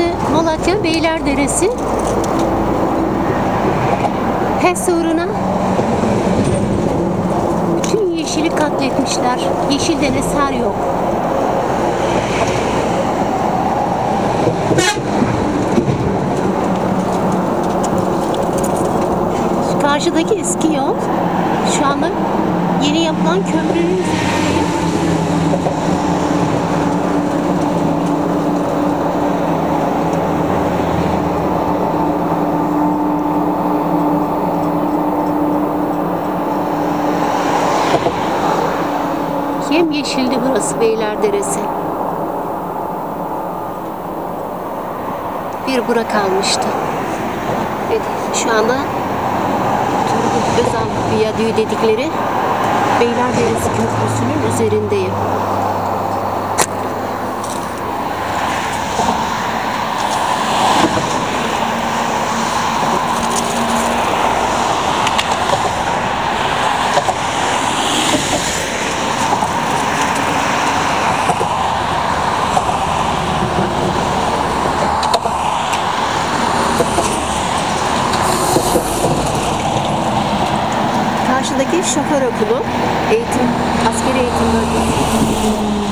Malatya Beylerderesi. HES uğruna bütün yeşili katletmişler. Yeşilden eser yok. Şu karşıdaki eski yol. Şu anda yeni yapılan köprünün üzerindeyim. Yemyeşildi burası, Beylerderesi. Bir bura kalmıştı. Evet, şu anda Turgut Özal Viyadüğü dedikleri Beylerderesi Köprüsü'nün üzerindeyim. Karşıdaki şoför okulu, askeri eğitim bölgesi.